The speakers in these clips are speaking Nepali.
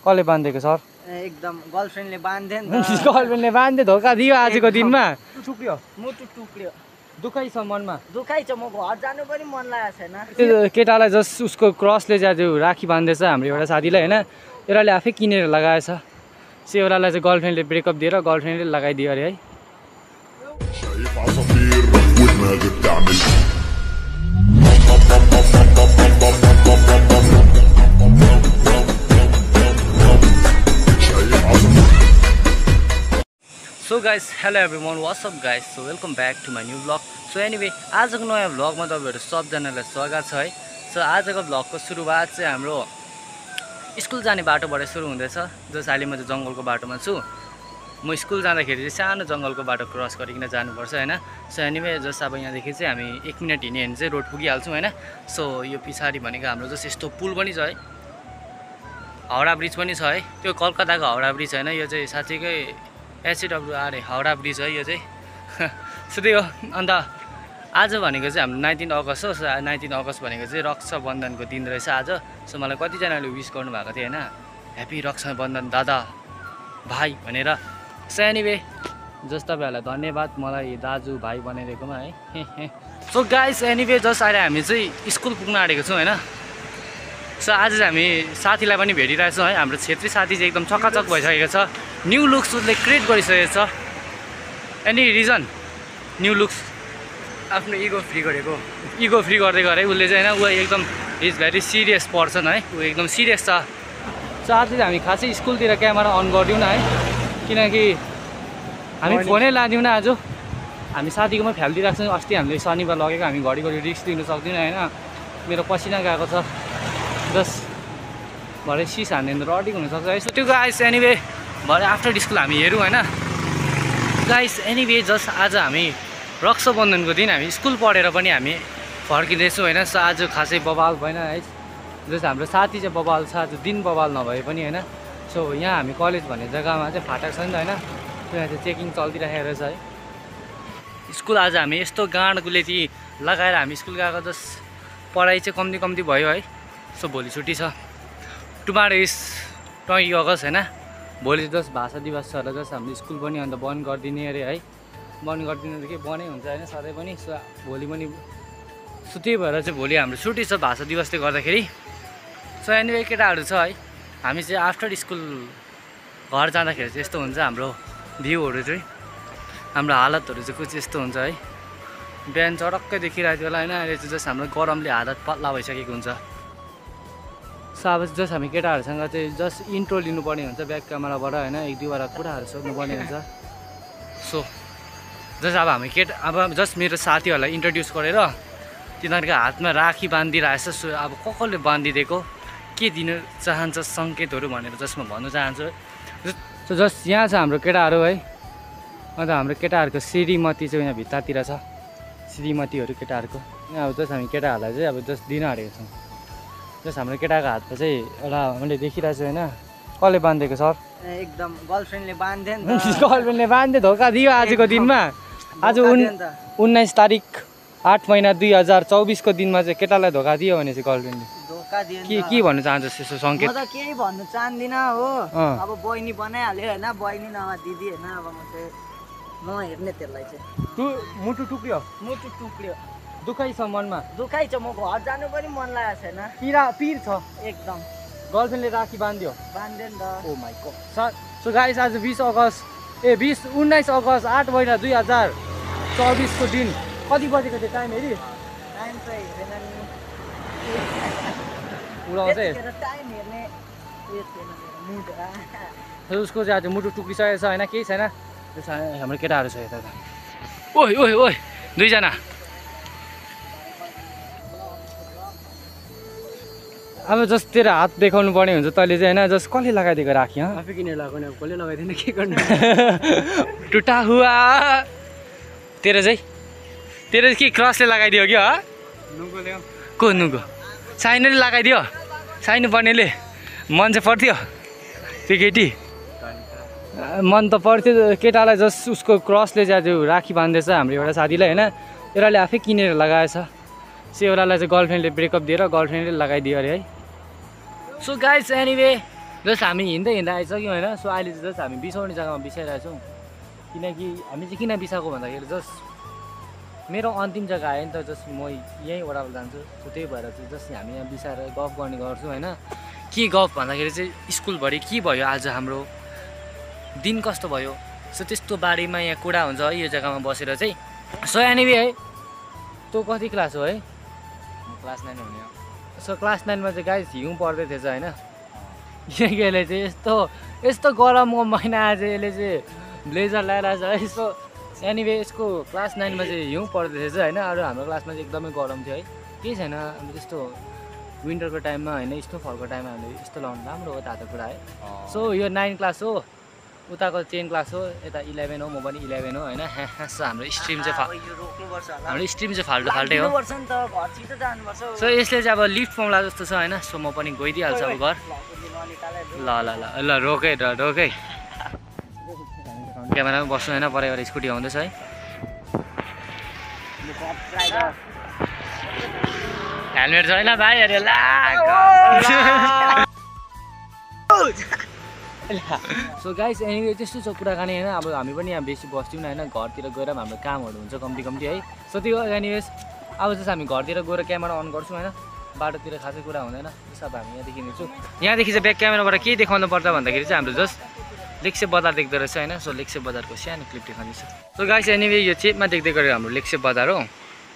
कसले बाँधेको सर? एकदम गर्लफ्रेन्डले बाँधे नि त। गर्लफ्रेन्डले बाँधे धोका दियो आजको दिनमा। टुक्रियो मुटु टुक्रियो। दुखाइ छ मनमा। दुखाइ छ, म घर जानु पनि मन लागेको छैन। त्यो केटालाई जस उसको क्रसले चाहिँ आज राखी बाँधेछ हाम्रो एउटा साथीलाई होइन। एउटाले आफै किनेर लगाएछ। त्यो एउटालाई चाहिँ गर्लफ्रेन्डले ब्रेकअप दिएर गर्लफ्रेन्डले लगाइदियो अरे है। So guys, hello everyone, what's up guys. So welcome back to my new blog. So anyway आजको नयाँ ब्लगमा तपाईँहरू सबजनालाई स्वागत छ है। सो आजको ब्लगको सुरुवात चाहिँ हाम्रो स्कुल जाने बाटोबाट सुरु हुँदैछ। जस अहिले म चाहिँ जङ्गलको बाटोमा छु। म स्कुल जाँदाखेरि चाहिँ सानो जङ्गलको बाटो क्रस गरिकन जानुपर्छ होइन। सो एनिवे जस अब यहाँदेखि चाहिँ हामी 1 मिनट हिँड्यो भने चाहिँ रोड पुगिहाल्छौँ होइन। सो यो पछाडि भनेको हाम्रो जस यस्तो पुल पनि छ है, हाउडा ब्रिज पनि छ है। त्यो कलकत्ताको हाउडा ब्रिज होइन, यो चाहिँ साँच्चीकै एचडब्ल्युआर हाउडा ब्रिज है यो चाहिँ। सो त्यही हो। अन्त आज भनेको चाहिँ हाम्रो 19 अगस्त हो। सो 19 अगस्त भनेको चाहिँ रक्षाबन्धनको दिन रहेछ आज। सो मलाई कतिजनाले विस गर्नुभएको थियो होइन, ह्याप्पी रक्षाबन्धन दादा भाइ भनेर। सो एनिवे जस तपाईँहरूलाई धन्यवाद मलाई दाजु भाइ बनाइदिएकोमा है। सो गाइस एनिवे जस अहिले हामी चाहिँ स्कुल पुग्न आँटेको छौँ होइन। सो आज चाहिँ हामी साथीलाई पनि भेटिरहेछौँ है। हाम्रो छेत्री साथी चाहिँ एकदम चकाचक भइसकेको छ। न्यू लुक्स उसले क्रिएट गरिसकेको छ। Any reason? न्यू लुक्स आफ्नो इगो फ्री गरेको, इगो फ्री गर्दै गरे उसले चाहिँ होइन। ऊ एकदम इज भेरी सिरियस पर्सन है, ऊ एकदम सिरियस छ। सो आज चाहिँ हामी खासै स्कुलतिर क्यामेरा अन गरिदिउँ न है, किनकि हामी फोनै लादिउँ न। आज हामी साथीकोमा फ्यालिदिइरहेको छौँ। अस्ति हामीले शनिबार लगेको, हामी घरिघरि रिस्क लिनु सक्दैनौँ होइन। मेरो पसिना गएको छ जस भरे सिस हान्ने रडिङ हुनसक्छ है। सो त्यो गाइस एनिवे भरे आफ्टर स्कुल हामी हेरौँ होइन। गाइस एनिवे जस आज हामी रक्षाबन्धनको दिन हामी स्कुल पढेर पनि हामी फर्किँदैछौँ होइन। सो आज खासै बवाल भएन है। जस हाम्रो साथी चाहिँ बवाल छ आज, दिन बवाल नभए पनि होइन। सो यहाँ हामी कलेज भन्ने जग्गामा चाहिँ फाटक छ नि त होइन, त्यहाँ चाहिँ चेकिङ चलिरहेको रहेछ है। स्कुल आज हामी यस्तो गाँड गुलेती लगाएर हामी स्कुल गएको, जस पढाइ चाहिँ कम्ती भयो है। सो भोलि छुट्टी छ। टुमारो इज 20 अगस्त होइन। भोलि जस भाषा दिवस छ र जस हामीले स्कुल पनि अन्त बन्द गरिदिने अरे है। बन्द गरिदिनु त के बन्दै हुन्छ होइन सधैँ पनि। सो भोलि पनि सो त्यही भएर चाहिँ भोलि हाम्रो छुट्टी छ भाषा दिवसले गर्दाखेरि। सो एनिवे केटाहरू छ है, हामी चाहिँ आफ्टर स्कुल घर जाँदाखेरि चाहिँ यस्तो हुन्छ हाम्रो भ्यूहरू चाहिँ, हाम्रो हालतहरू चाहिँ कुछ यस्तो हुन्छ है। बिहान चडक्कै देखिरहेको थियो होला होइन। अहिले चाहिँ जस हाम्रो गरमले हालत पत्ला भइसकेको हुन्छ। सो अब जस हामी केटाहरूसँग चाहिँ जस इन्ट्रो लिनुपर्ने हुन्छ ब्याक क्यामेराबाट होइन, 1-2 कुराहरू सोध्नुपर्ने हुन्छ। सो जस अब हामी अब जस्ट मेरो साथीहरूलाई इन्ट्रोड्युस गरेर तिनीहरूको हातमा राखी बाँधिरहेछ। सो अब कसले बाँधिदिएको, के दिन चाहन्छ सङ्केतहरू भनेर जसमा भन्न चाहन्छु। सो जस्ट यहाँ छ हाम्रो केटाहरू है। अन्त हाम्रो केटाहरूको श्रीमती चाहिँ यहाँ भित्तातिर छ, श्रीमतीहरू केटाहरूको। अब जस्ट हामी केटाहरूलाई चाहिँ अब जस्ट दिन आँटेको छौँ। जस्ट हाम्रो केटाको हातमा चाहिँ एउटा मैले देखिरहेको छु होइन, कसले बाँधेको सर? एकदम गर्लफ्रेन्डले बाँधे नि त। गर्लफ्रेन्डले बाँधे धोका दियो आजको दिनमा। आज 19 तारिक 8 महिना 2024 को दिनमा चाहिँ केटालाई धोका दियो भने चाहिँ गर्लफ्रेन्डले धोका दियो। के भन्नु चाहन्छ त्यसो सङ्केत? म त केही भन्नु चाहदिनँ हो। अब बहिनी बनाइहाल्यो होइन, बहिनी नभए दिदी होइन। अब म चाहिँ नहेर्ने त्यसलाई चाहिँ। मुटु टुक्रियो, मुटु टुक्रियो। दुखाइ छ मनमा। दुखाइ छ, म घर जानु पनि मन लागेको छैन। पिर छ एकदम। गर्लफ्रेन्डले राखी बाँधियो, बाँधे नि त। Oh my god. So guys आज 19 अगस्त 8 महिना 2024 को दिन। कति बजेको थियो टाइम हेरी? टाइम त हेरेन नि, उडाउँछ टाइम हेर्ने उयो थिएन मुड। उसको चाहिँ आज मुटु टुक्रिसकेको छ होइन, केही छैन। हाम्रो केटाहरू छ यता। ओइ 2जना। अब जस तेरो हात देखाउनु पर्ने हुन्छ तैँले चाहिँ होइन। जस कसले लगाइदिएको राखी? आफै किनेर लगाउने, अब कसले लगाइदिएन के गर्नु। टुटा हुआ तेरो के क्रसले लगाइदियो कि? को नुको साइनले लगाइदियो? साइनु पर्नेले मन चाहिँ पर्थ्यो त्यो केटी? मन त पर्थ्यो केटालाई। जस उसको क्रसले चाहिँ आज राखी बाँधेछ हाम्रो एउटा साथीलाई होइन। एउटाले आफै किनेर लगाएछ। सो एउटालाई चाहिँ गर्लफ्रेन्डले ब्रेकअप दिएर गर्लफ्रेन्डले लगाइदियो अरे है। सो गाइस एनिवे जस्ट हामी हिँड्दै आइसक्यौँ होइन। सो अहिले चाहिँ जस्ट हामी बिसाउने जग्गामा बिसाइरहेछौँ। किनकि हामी चाहिँ किन बिसाएको भन्दाखेरि जस्ट मेरो अन्तिम जग्गा आयो नि त, जस्ट म यहीँ ओह्रालो जान्छु। सो त्यही भएर चाहिँ जस्ट हामी यहाँ बिसाएर गफ गर्ने गर्छौँ होइन। के गफ भन्दाखेरि चाहिँ स्कुलभरि के भयो, आज हाम्रो दिन कस्तो भयो, सो त्यस्तो बारेमा यहाँ कुरा हुन्छ है यो जग्गामा बसेर चाहिँ। सो एनिवे है, तँ कति क्लास हो है? क्लास 9 हुने हो। सो क्लास 9मा चाहिँ गाइस हिउँ पर्दै थिएछ होइन। किनकि यसले चाहिँ यस्तो गरमको महिना आज यसले चाहिँ ब्लेजर लगाइरहेछ है। सो एनिवे यसको क्लास 9मा चाहिँ हिउँ पर्दै थिएछ होइन। अरू हाम्रो क्लासमा चाहिँ एकदमै गरम थियो है। केही छैन, अब त्यस्तो विन्टरको टाइममा होइन, स्नोफलको टाइममा हामीले यस्तो लगाउनु राम्रो हो, तातो कुरा है। सो यो 9 क्लास हो, उताको 10 क्लास हो, यता 11 हो, म पनि 11 हो होइन। सो हाम्रो स्ट्रिम चाहिँ हाम्रो स्ट्रिम चाहिँ फाल्टै हो। सो यसले चाहिँ अब लिफ्ट पाउँला जस्तो छ होइन। सो म पनि गइदिइहाल्छु अब घर। ल ल ल ल रोकै क्यामेरामा बस्नु होइन, परेर स्कुटी आउँदैछ है। हेलमेट छैन भाइहरू ला। सो गाइस एनिवे त्यस्तो छ कुराकानी होइन। अब हामी पनि यहाँ बेसी बस्थ्यौँ होइन, घरतिर गएर पनि हाम्रो कामहरू हुन्छ कम्ती है। सो त्यो एनिवेज अब जस्तो हामी घरतिर गएर क्यामेरा अन गर्छौँ होइन, बाटोतिर खासै कुरा हुँदैन। जस्तो अब हामी यहाँदेखि हिँड्छौँ। यहाँदेखि चाहिँ ब्याक क्यामेराबाट के देखाउनु पर्छ भन्दाखेरि चाहिँ हाम्रो जस्ट लेक्से बजार देख्दो रहेछ होइन। सो लेक्से बजारको सानो क्लिप देखाउँदैछु। सो गाइस एनिवे यो चेपमा देख्दै गरेको हाम्रो लेक्से बजार हो।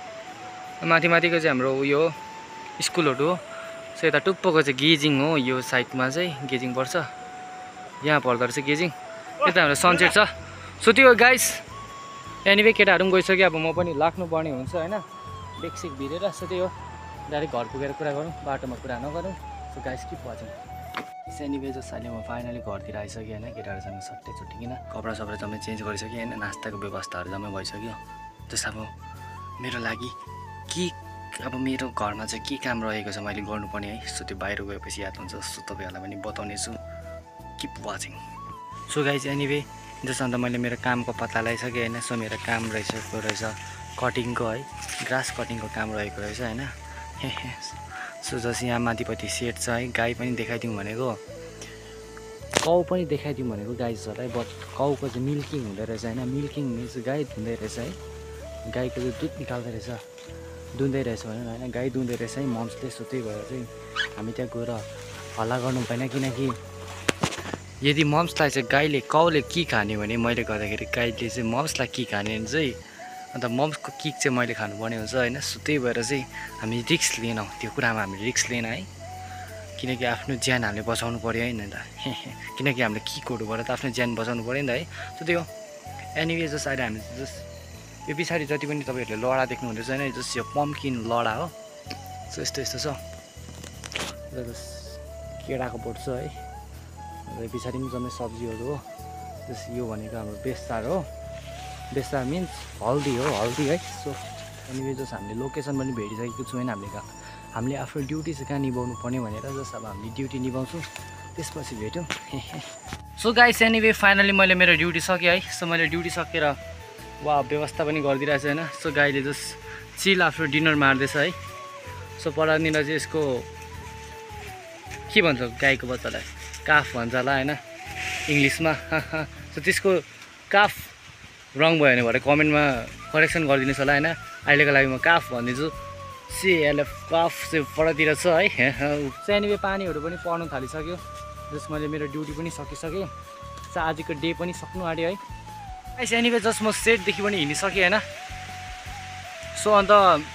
माथिको चाहिँ हाम्रो उयो स्कुलहरू हो। सो यता टुप्पोको चाहिँ गेजिङ हो, यो साइडमा चाहिँ गेजिङ पर्छ, यहाँ पर्दो रहेछ गेजिङ। यता हाम्रो सनसेट छ। सो त्यो गाइस एनिवे केटाहरू पनि गइसक्यो, अब म पनि लाग्नुपर्ने हुन्छ होइन, बेकसिक भिरेर। सो त्यही हो, डाइरेक्ट घर पुगेर कुरा गरौँ, बाटोमा कुरा नगरौँ। सो गाइस के पछौँ एनिवे जस्ट अहिले म फाइनली घरतिर आइसकेँ होइन। केटाहरूसँग सट्टै छुट्टिकन कपडा जम्मै चेन्ज गरिसकेँ होइन, नास्ताको व्यवस्थाहरू जम्मै भइसक्यो। जस्ट अब मेरो लागि अब मेरो घरमा चाहिँ के काम रहेको छ मैले गर्नुपर्ने है। सो त्यो बाहिर गएपछि याद हुन्छ। सो तपाईँहरूलाई पनि बताउनेछु, keep watching. So guys anyway जस्तो अन्त मैले मेरो कामको पत्ता लगाइसकेँ होइन। सो मेरो काम रहेछ कटिङको है, ग्रास कटिङको काम रहेको रहेछ होइन। सो जस यहाँ माथिपट्टि सेट छ है, गाई पनि देखाइदिउँ भनेको, काउ पनि देखाइदिउँ भनेको गाइजहरूलाई। बट काउको चाहिँ मिल्किङ हुँदो रहेछ होइन। मिल्किङ मिन्स गाई धुँदै रहेछ है, गाईको चाहिँ दुध निकाल्दो रहेछ, दुँदै रहेछ भनौँ होइन, गाई दुँदै रहेछ है मम्सले। सो त्यही भएर चाहिँ हामी त्यहाँ गएर हल्ला गर्नु भएन। किनकि यदि मम्सलाई चाहिँ काउले के खाने भने मैले गर्दाखेरि गाईले चाहिँ मम्सलाई के खाने भने चाहिँ अन्त मम्सको किक चाहिँ मैले खानुपर्ने हुन्छ होइन। सो त्यही भएर चाहिँ हामी रिक्स लिएनौँ, त्यो कुरामा हामी रिक्स लिएन है। किनकि आफ्नो ज्यान हामीले बचाउनु पऱ्यो होइन त। किनकि हामीले किकहरूबाट त आफ्नो ज्यान बचाउनु पऱ्यो नि त है। सो त्यो एनिवे जस्ट अहिले हामी जस्ट यो पछाडि जति पनि तपाईँहरूले लडा देख्नुहुँदैछ होइन, जस्ट यो पम्पकिन लडा हो। सो यस्तो छ, जस्ट केराको बोट छ है, र पछाडि पनि जम्मै सब्जीहरू हो। जस्ट यो भनेको हाम्रो बेसार हो, बेसार मिन्स हल्दी हो, हल्दी है। सो एनिवे जस्ट हामीले लोकेसन पनि भेटिसकेको छु होइन। हामीले आफ्नो ड्युटी चाहिँ कहाँ निभाउनु पर्ने भनेर जस्ट अब हामीले ड्युटी निभाउँछौँ, त्यसपछि भेट्यौँ। सो गाइस एनिवे फाइनली मैले मेरो ड्युटी सकेँ है। सो मैले ड्युटी सकेर वा व्यवस्था पनि गरिदिरहेको छु होइन। सो गाईले जस्ट चिल आफ्नो डिनर मार्दैछ है। सो परानिर चाहिँ यसको के भन्छ गाईको बच्चालाई, काफ भन्छ होला होइन इङ्ग्लिसमा। सो त्यसको काफ रङ भयो भने भरे कमेन्टमा करेक्सन गरिदिनुहोस् होला होइन। अहिलेको लागि म काफ भनिदिन्छु, CLF काफ चाहिँ परतिर छ है। सो एनिवे पानीहरू पनि पर्नु थालिसक्यो। जस्ट मैले मेरो ड्युटी पनि सकिसकेँ। सो आजको डे पनि सक्नु आँट्यो है। गाइस एनिवे जस्ट म सेटदेखि पनि हिँडिसकेँ होइन। सो अन्त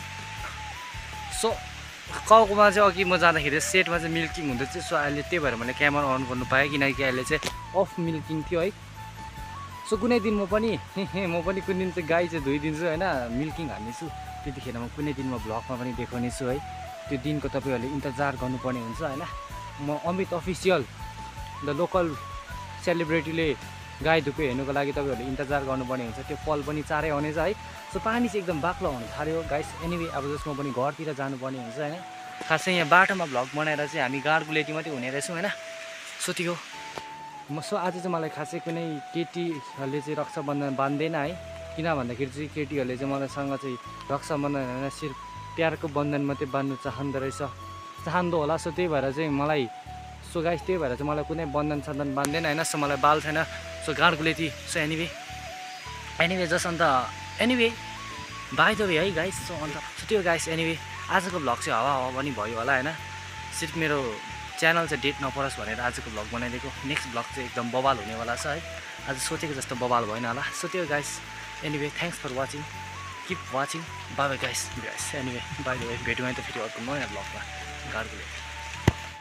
काउकोमा चाहिँ अघि म जाँदाखेरि सेटमा चाहिँ मिल्किङ हुँदै थियो। सो अहिले त्यही भएर मैले क्यामेरा अन गर्नु पाएँ, किनकि अहिले चाहिँ अफ मिल्किङ थियो है। सो कुनै दिन म पनि कुनै दिन चाहिँ गाई चाहिँ धोइदिन्छु होइन, मिल्किङ हाल्नेछु। त्यतिखेर म कुनै दिन म भ्लगमा पनि देखाउनेछु है। त्यो दिनको तपाईँहरूले इन्तजार गर्नुपर्ने हुन्छ होइन। म अमित अफिसियल द लोकल सेलिब्रिटीले गाई धुको हेर्नुको लागि तपाईँहरूले इन्तजार गर्नुपर्ने हुन्छ। त्यो पल पनि चाँडै आउनेछ है। सो पानी चाहिँ एकदम बाक्लो हुन थाल्यो गाइस। एनिवे अब जसमा पनि घरतिर जानुपर्ने हुन्छ होइन। खासै यहाँ बाटोमा भ्लग बनाएर चाहिँ हामी गाडगुलेटी मात्रै हुने रहेछौँ होइन। सो त्यो सो आज चाहिँ मलाई खासै कुनै केटीहरूले चाहिँ रक्षाबन्धन बाँध्दैन है। किन भन्दाखेरि चाहिँ केटीहरूले चाहिँ मलाईसँग चाहिँ रक्षाबन्धन होइन, सिर्फ प्यारको बन्धन मात्रै बाँध्नु चाहँदो होला। सो त्यही भएर चाहिँ मलाई सो गाइस त्यही भएर चाहिँ मलाई कुनै बन्धन सन्धन बान्दैन होइन। सो मलाई बाल छैन, सो गाडको लेती। सो एनिवे जस्ट अन्त एनिवे बाई द वे है गाइस। सो अन्त त्यो गाइस एनिवे आजको भ्लग चाहिँ हावा पनि भयो होला होइन। सिर्फ मेरो च्यानल चाहिँ डेट नपरोस् भनेर आजको भ्लग बनाइदिएको। नेक्स्ट भ्लग चाहिँ एकदम बवाल हुनेवाला छ है। आज सोचेको जस्तो बवाल भएन होला। सो त्यो guys anyway thanks for watching, keep watching, bye bye guys. Anyway by the way भेटौँ है त फेरि अर्को नयाँ भ्लगमा गाडको लेती।